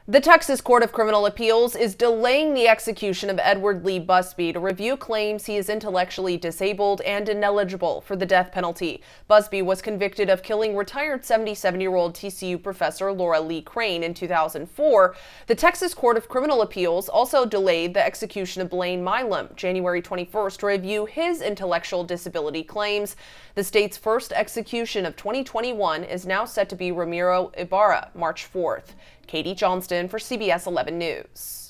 The Texas Court of Criminal Appeals is delaying the execution of Edward Lee Busby to review claims he is intellectually disabled and ineligible for the death penalty. Busby was convicted of killing retired 77-year-old TCU professor Laura Lee Crane in 2004. The Texas Court of Criminal Appeals also delayed the execution of Blaine Milam, January 21st, to review his intellectual disability claims. The state's first execution of 2021 is now set to be Ramiro Ibarra, March 4th. Katie Johnston for CBS 11 News.